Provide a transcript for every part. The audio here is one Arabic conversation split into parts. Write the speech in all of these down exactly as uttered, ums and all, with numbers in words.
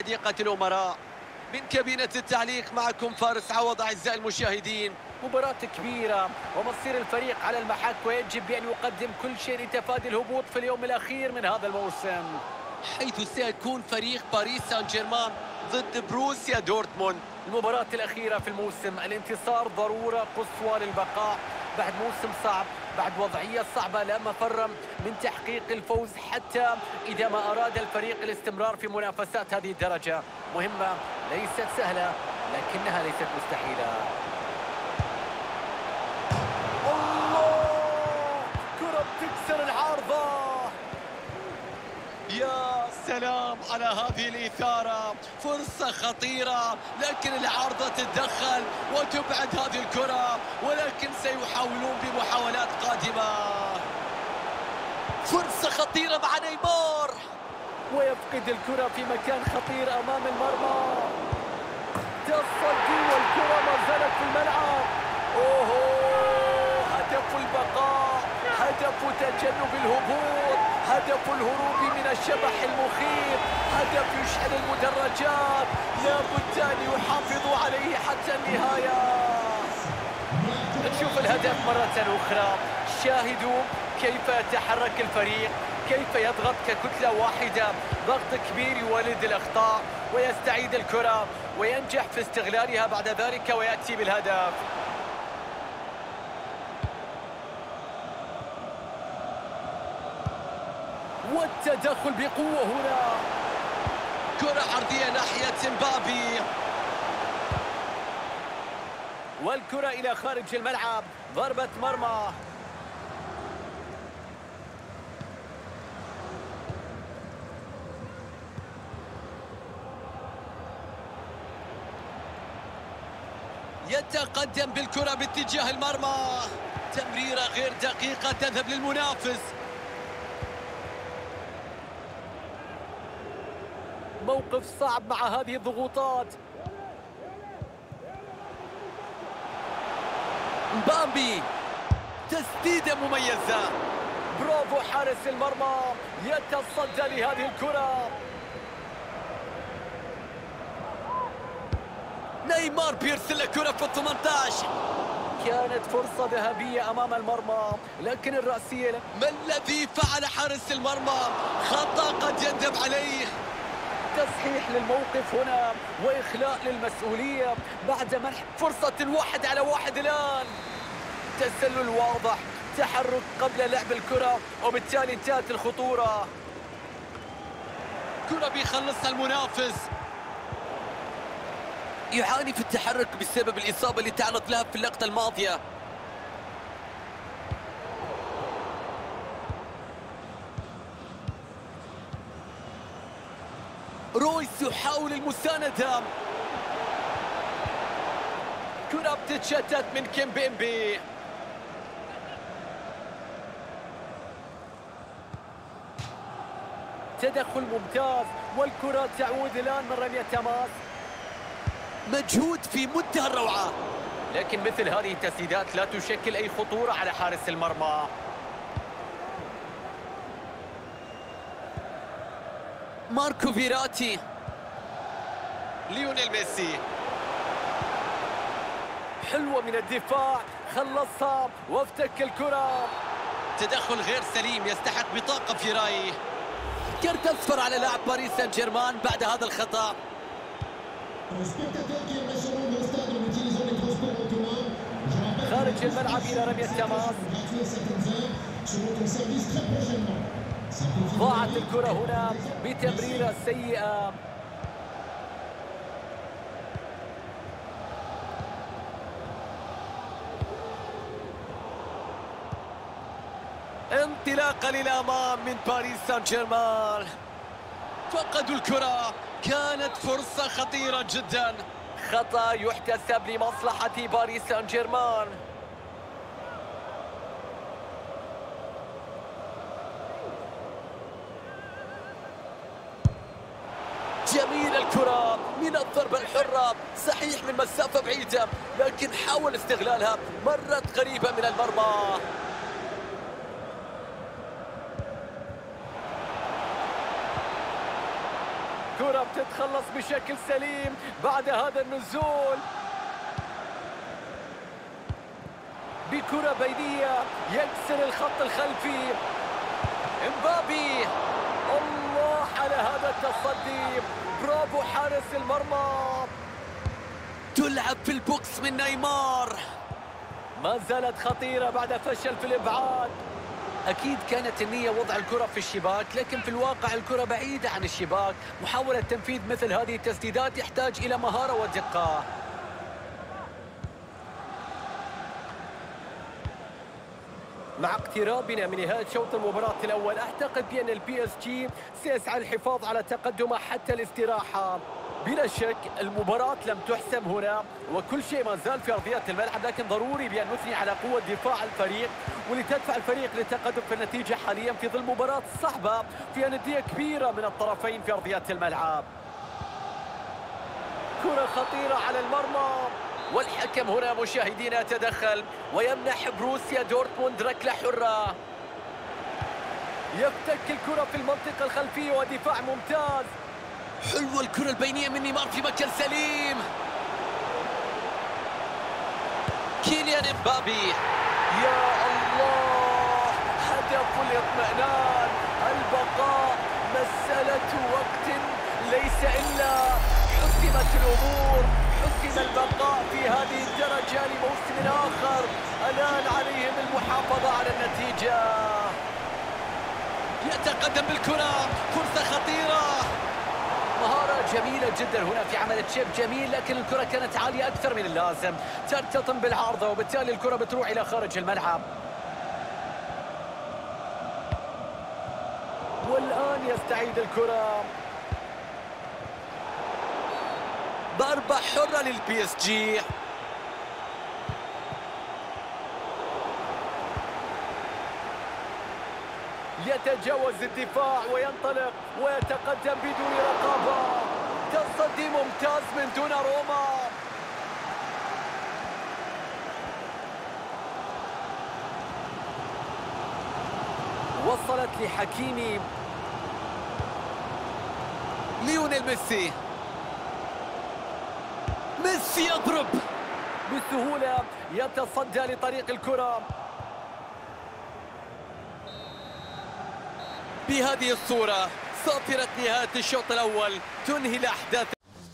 حديقة الأمراء. من كابينة التعليق معكم فارس عوض. أعزائي المشاهدين، مباراة كبيرة ومصير الفريق على المحك، ويجب أن يقدم كل شيء لتفادي الهبوط في اليوم الأخير من هذا الموسم، حيث سيكون فريق باريس سان جيرمان ضد بروسيا دورتموند. المباراة الأخيرة في الموسم، الانتصار ضرورة قصوى للبقاء بعد موسم صعب، بعد وضعية صعبة لا مفر من تحقيق الفوز حتى إذا ما أراد الفريق الاستمرار في منافسات هذه الدرجة. مهمة ليست سهلة لكنها ليست مستحيلة. الله، كرة بتكسر العارضة. يا سلام على هذه الإثارة، فرصة خطيرة لكن العارضة تتدخل وتبعد هذه الكرة، ولكن سيحاولون بمحاولات قادمة. فرصة خطيرة مع نيمار، ويفقد الكرة في مكان خطير أمام المرمى. تصدي والكرة ما زالت في الملعب. أوه، هدف البقاء، هدف تجنب الهبوط، هدف الهروب من الشبح المخيف، هدف يشحن المدرجات. لابد أن يحافظوا عليه حتى النهاية. نشوف الهدف مرة أخرى. شاهدوا كيف يتحرك الفريق، كيف يضغط ككتلة واحدة، ضغط كبير يولد الأخطاء، ويستعيد الكرة وينجح في استغلالها بعد ذلك ويأتي بالهدف. والتدخل بقوة هنا. كرة عرضية ناحية مبابي، والكرة إلى خارج الملعب، ضربة مرمى. يتقدم بالكرة باتجاه المرمى، تمريرة غير دقيقة تذهب للمنافس. موقف صعب مع هذه الضغوطات. مبابي، تسديدة مميزة. برافو حارس المرمى، يتصدى لهذه الكرة. نيمار بيرسل الكرة في الثمانية عشر. كانت فرصة ذهبية أمام المرمى لكن الرأسية. ما الذي فعل حارس المرمى؟ خطأ قد يندم عليه. تصحيح للموقف هنا وإخلاء للمسؤولية بعد منح فرصة الواحد على واحد. الآن تسلل واضح، تحرك قبل لعب الكرة، وبالتالي انتهت الخطورة. كرة بيخلصها المنافس، يعاني في التحرك بسبب الإصابة اللي تعرض لها في اللقطة الماضية. رويس يحاول المساندة. كرة بتتشتت من كيمبيمبي. تدخل ممتاز، والكرة تعود الآن من رمية تماس. مجهود في منتهى الروعة، لكن مثل هذه التسديدات لا تشكل أي خطورة على حارس المرمى. ماركو فيراتي، ليونيل ميسي، حلوة من الدفاع، خلصها وافتك الكرة. تدخل غير سليم يستحق بطاقة في رأيي. كرت أصفر على لاعب باريس سان جيرمان بعد هذا الخطأ. خارج الملعب إلى رمية تماس. ضاعت الكرة هنا بتمريرة سيئة. انطلاقة للأمام من باريس سان جيرمان. فقدوا الكرة، كانت فرصة خطيرة جدا. خطأ يحتسب لمصلحة باريس سان جيرمان. جميل الكرة من الضربة الحرة، صحيح من مسافة بعيدة لكن حاول استغلالها، مرت قريبة من المرمى. الكرة بتتخلص بشكل سليم بعد هذا النزول. بكرة بينية يكسر الخط الخلفي امبابي. الله على هذا التصدي، برافو حارس المرمى. تلعب في البوكس من نيمار، ما زالت خطيرة بعد فشل في الإبعاد. أكيد كانت النية وضع الكرة في الشباك، لكن في الواقع الكرة بعيدة عن الشباك. محاولة تنفيذ مثل هذه التسديدات يحتاج إلى مهارة ودقة. مع اقترابنا من نهاية شوط المباراة الأول، أعتقد بأن البي اس جي سيسعى للحفاظ على تقدمه حتى الاستراحة. بلا شك المباراة لم تحسم هنا وكل شيء ما زال في أرضية الملعب، لكن ضروري بأن نثني على قوة دفاع الفريق ولتدفع الفريق للتقدم في النتيجة حاليا في ظل مباراة صعبة فيها ندية كبيرة من الطرفين في أرضية الملعب. كرة خطيرة على المرمى، والحكم هنا مشاهدينا يتدخل ويمنح بروسيا دورتموند ركلة حرة. يفتك الكرة في المنطقة الخلفية ودفاع ممتاز. حلوة الكرة البينية من نيمار في مكان سليم. كيليان امبابي، يا الله، هدف الاطمئنان. البقاء مسألة وقت ليس إلا حسمت الأمور. حسم البقاء في هذه الدرجة لموسم آخر. الآن عليهم المحافظة على النتيجة. يتقدم بالكرة، فرصة خطيرة. مهارة جميلة جدا هنا في عمل تشيب جميل، لكن الكرة كانت عالية أكثر من اللازم. ترتطم بالعارضة وبالتالي الكرة بتروح إلى خارج الملعب. والآن يستعيد الكرة. ضربة حرة للبي اس جي. يتجاوز الدفاع وينطلق ويتقدم بدون رقابة. تصدي ممتاز من دوناروما. وصلت لحكيمي. ليونيل ميسي. ميسي يضرب بسهولة، يتصدى لطريق الكرة. بهذه الصورة صافرة نهاية الشوط الأول تنهي الأحداث.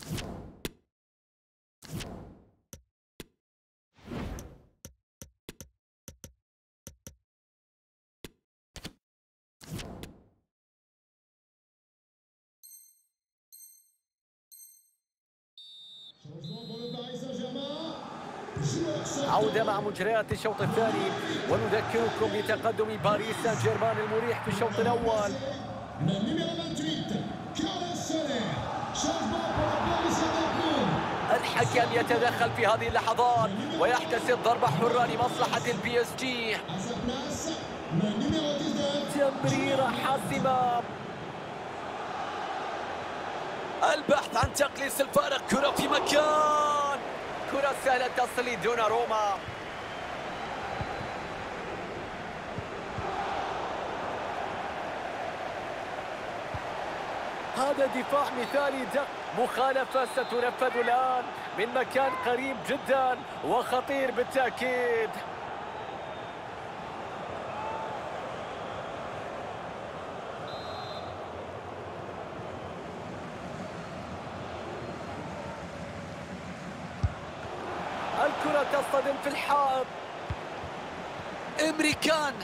عودة مع مجريات الشوط الثاني، ونذكركم بتقدم باريس سان جيرمان المريح في الشوط الأول. الحكم يتدخل في هذه اللحظات ويحتسب ضربة حرة لمصلحة البي اس جي. تمريرة حاسمة. البحث عن تقليص الفارق، كرة في مكان، كرة سهلة تصل لدوناروما. هذا دفاع مثالي دق. مخالفة ستنفذ الآن من مكان قريب جدا وخطير بالتأكيد. الكرة تصطدم في الحائط. امريكان.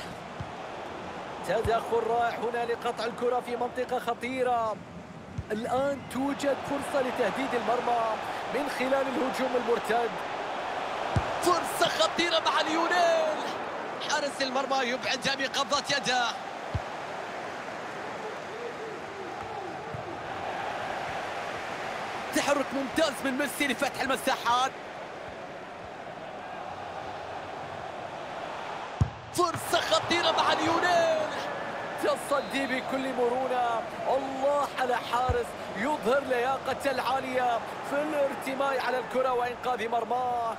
تدخل رائع هنا لقطع الكرة في منطقة خطيرة. الآن توجد فرصة لتهديد المرمى من خلال الهجوم المرتد. فرصة خطيرة مع ليونيل. حارس المرمى يبعدها بقبضة يده. تحرك ممتاز من ميسي لفتح المساحات. فرصة خطيرة مع ليونيل. تصدي بكل مرونة. الله على حارس يظهر لياقته العالية في الارتماء على الكرة وإنقاذ مرماه.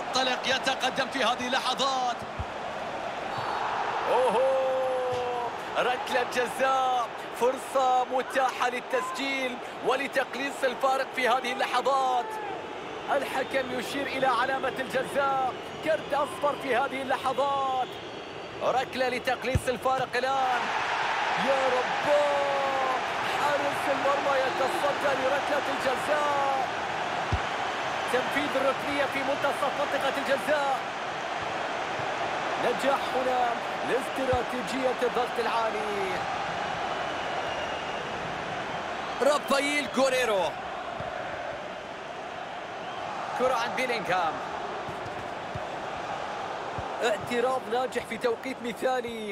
ينطلق، يتقدم في هذه اللحظات. أوهو، ركلة جزاء، فرصة متاحة للتسجيل ولتقليص الفارق في هذه اللحظات. الحكم يشير إلى علامة الجزاء، كرت أصفر في هذه اللحظات. ركلة لتقليص الفارق الآن. يا رباه، حارس المرمى يتصدى لركلة الجزاء. تنفيذ الركنية في منتصف منطقة الجزاء. نجاح هنا لاستراتيجية الضغط العالي. رافائيل غوريرو، كرة عن بيلينغهام. اعتراض ناجح في توقيت مثالي.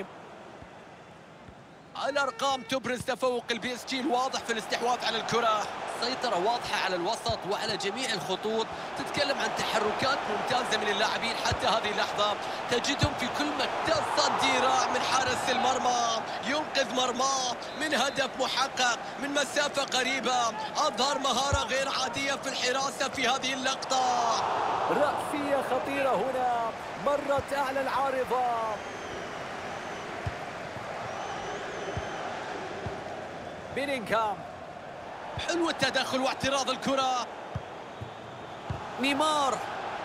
الأرقام تبرز تفوق البي اس جي الواضح في الاستحواذ على الكرة، سيطرة واضحة على الوسط وعلى جميع الخطوط. تتكلم عن تحركات ممتازة من اللاعبين حتى هذه اللحظة، تجدهم في كل مكان. تصدي رائع من حارس المرمى، ينقذ مرماه من هدف محقق من مسافة قريبة. أظهر مهارة غير عادية في الحراسة في هذه اللقطة. رأسية خطيرة هنا، مرت أعلى العارضة. بيلينغهام، حلو التدخل واعتراض الكرة. نيمار،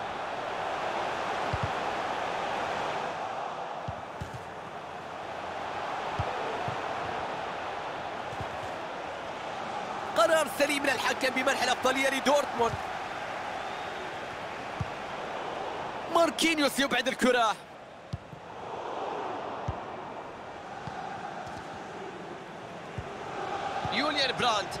قرار سليم من الحكم بمنح الأفضلية لدورتموند. ماركينيوس يبعد الكرة. يوليان براند،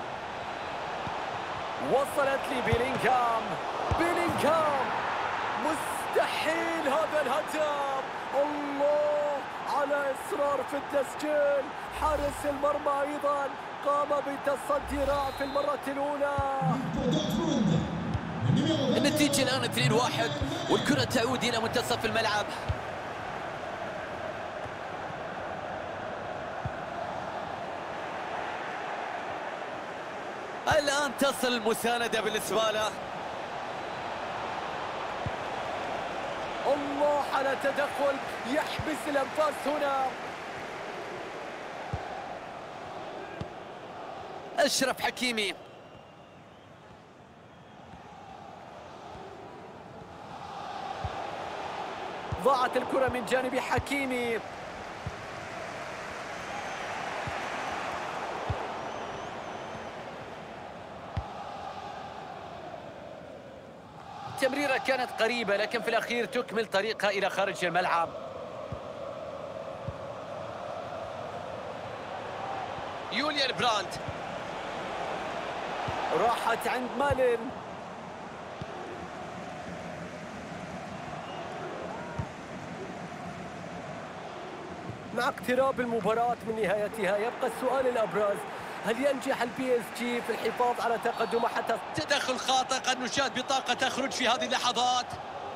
وصلت لبيلينغهام. بيلينغهام، مستحيل هذا الهدف. الله على إصرار في التسجيل. حارس المرمى أيضا قام بتصدي رائع في المرة الأولى. النتيجة الآن اثنين واحد والكرة تعود إلى منتصف الملعب. الآن تصل المساندة بالنسبة له. الله على تدخل يحبس الأنفاس هنا. أشرف حكيمي، ضاعت الكرة من جانب حكيمي. تمريرة كانت قريبة لكن في الأخير تكمل طريقها إلى خارج الملعب. يوليان براند، راحت عند مالين. مع اقتراب المباراة من نهايتها يبقى السؤال الأبرز: هل ينجح البي اس جي في الحفاظ على تقدمه حتى؟ تدخل خاطئ قد نشاهد بطاقة تخرج في هذه اللحظات.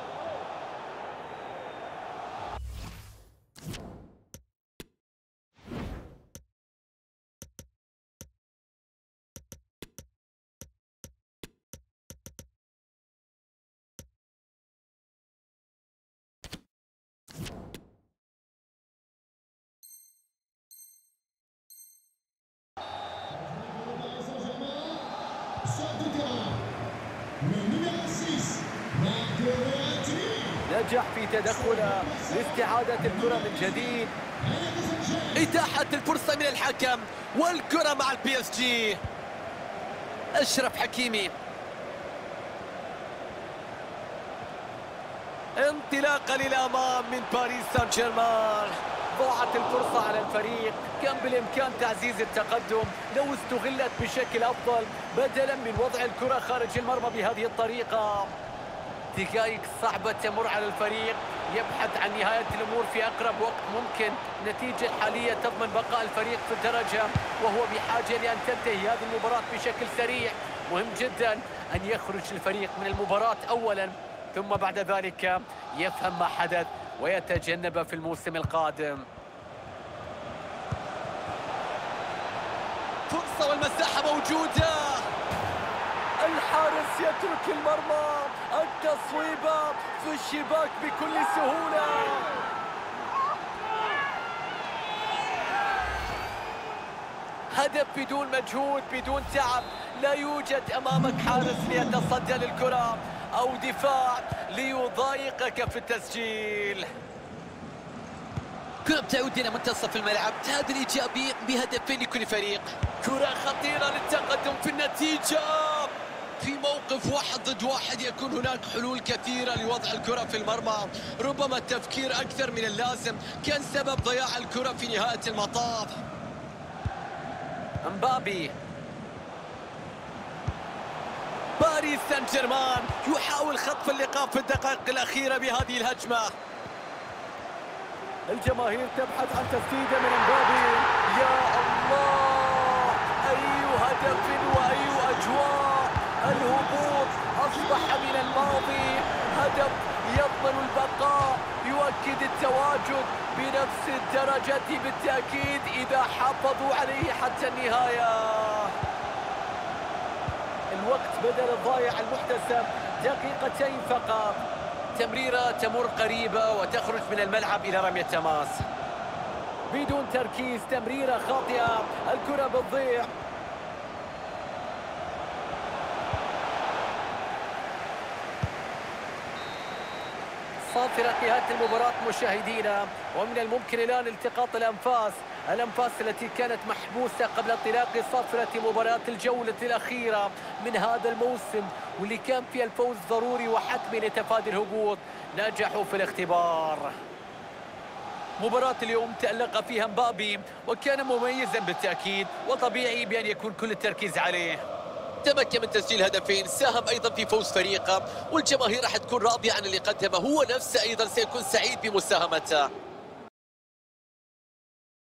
نجح في تدخله لاستعادة الكرة من جديد. إتاحة الفرصة من الحكم والكرة مع البي اس جي. أشرف حكيمي، انطلاقة للأمام من باريس سان جيرمان. ضاعت الفرصة على الفريق، كان بالإمكان تعزيز التقدم لو استغلت بشكل أفضل بدلاً من وضع الكرة خارج المرمى بهذه الطريقة. دقائق صعبة تمر على الفريق، يبحث عن نهاية الأمور في أقرب وقت ممكن. النتيجة الحالية تضمن بقاء الفريق في الدرجة وهو بحاجة لأن تنتهي هذه المباراة بشكل سريع. مهم جدا أن يخرج الفريق من المباراة أولاً ثم بعد ذلك يفهم ما حدث ويتجنبه في الموسم القادم. فرصة والمساحة موجودة. الحارس يترك المرمى، التصويبة في الشباك بكل سهولة. هدف بدون مجهود، بدون تعب. لا يوجد أمامك حارس ليتصدى للكرة أو دفاع ليضايقك في التسجيل. كرة بتعود إلى منتصف الملعب، تعادل إيجابي بهدفين لكل فريق. كرة خطيرة للتقدم في النتيجة. في موقف واحد ضد واحد يكون هناك حلول كثيرة لوضع الكرة في المرمى، ربما التفكير أكثر من اللازم كان سبب ضياع الكرة في نهاية المطاف. امبابي، باريس سان جيرمان يحاول خطف اللقاء في الدقائق الأخيرة بهذه الهجمة. الجماهير تبحث عن تسديدة من امبابي. يا الله، أي هدف وأي أجواء! الهبوط أصبح من الماضي، هدف يضمن البقاء، يؤكد التواجد بنفس الدرجة بالتأكيد إذا حافظوا عليه حتى النهاية. الوقت بدل الضايع المحتسب دقيقتين فقط. تمريرة تمر قريبة وتخرج من الملعب إلى رمية تماس بدون تركيز. تمريرة خاطئة، الكرة بتضيع. صافرة نهاية المباراة مشاهدينا، ومن الممكن الآن التقاط الأنفاس الأنفاس التي كانت محبوسة قبل انطلاق صافرة مباراة الجولة الأخيرة من هذا الموسم، واللي كان فيها الفوز ضروري وحتمي لتفادي الهبوط. نجحوا في الاختبار. مباراة اليوم تألق فيها مبابي وكان مميزا بالتأكيد، وطبيعي بأن يكون كل التركيز عليه. تمكن من تسجيل هدفين، ساهم أيضا في فوز فريقه، والجماهير راح تكون راضية عن اللي قدمه، هو نفسه أيضا سيكون سعيد بمساهمته.